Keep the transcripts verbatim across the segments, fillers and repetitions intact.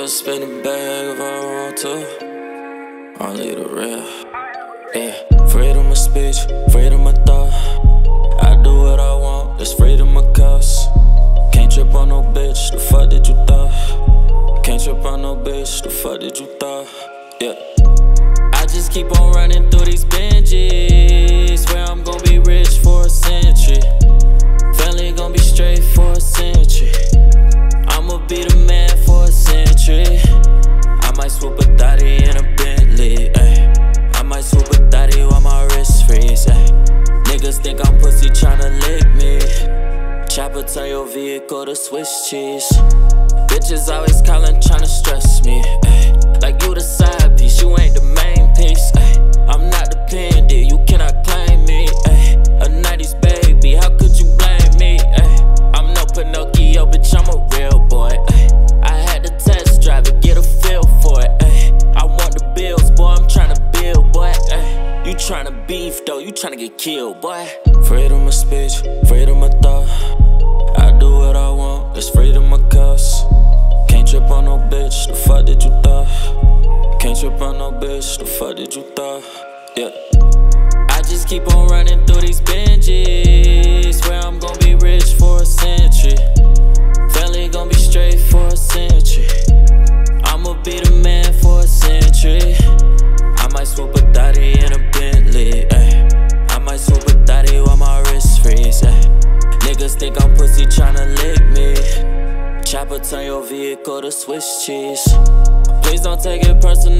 a spinning bag if I want to. Only the real. Yeah. Freedom of speech, freedom of thought. I do what I want, it's freedom of cuss. Can't trip on no bitch, the fuck did you thought? Can't trip on no bitch, the fuck did you thought? Yeah. I just keep on running through these binges. Swear I'm gon' be rich for a century. Family gon' be straight for a century. I'ma be the man for a century. I might swoop a thotty in a Bentley, ayy. I might swoop a thotty while my wrist freeze, ayy. Niggas think I'm pussy tryna lick me. Chopper turn your vehicle to Swiss cheese. Bitches always calling tryna stress me, ayy. Like you the side piece, you ain't the main piece, ayy. I'm not dependent, you cannot claim me, ayy. A nineties baby, how could you blame me, ayy? I'm no Pinocchio, bitch, I'm a real boy, ayy. I had to test drive it, get a feel for it, ayy. I want the bills, boy, I'm tryna build, boy, ayy. You tryna beef, though, you tryna get killed, boy. Freedom of speech, freedom of thought. I do what I want, it's freedom of cuss. Can't trip on no bitch, the fuck did you thought? Can't trip on no bitch, the fuck did you thought? Yeah. I just keep on running through these binges. Swear I'm gon' be rich for a century. Family gon' be straight for a century. I'ma be the man for a century. I might swoop a thotty in a Bentley, ayy. I might swoop a thotty while my wrist freeze, ayy. Niggas think I'm pussy tryna lick me. Chopper turn your vehicle to Swiss cheese. Please don't take it personal.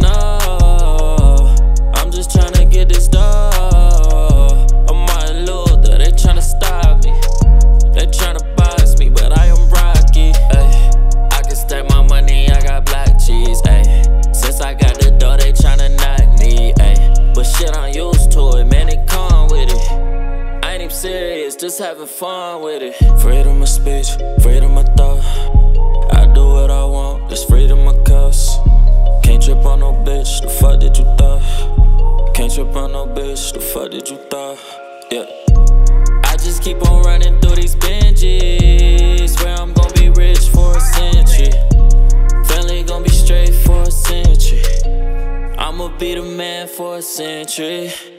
I'm just tryna get this dough. I'm Martin Luther, they tryna stop me. They tryna box me, but I am Rocky, ayy. I can stack my money, I got black cheese, ayy. Since I got the dough, they tryna knock me, ayy. But shit, I'm used to it, man, it come with it. I ain't even serious, just having fun with it. Freedom of speech, freedom of thought. I do what I want, it's freedom of cuss. Can't trip on no bitch, the fuck did you thought? Can't trip on no bitch, the fuck did you thought? Yeah. I just keep on running through these binges. Swear I'm gon' be rich for a century. Family gon' be straight for a century. I'ma be the man for a century.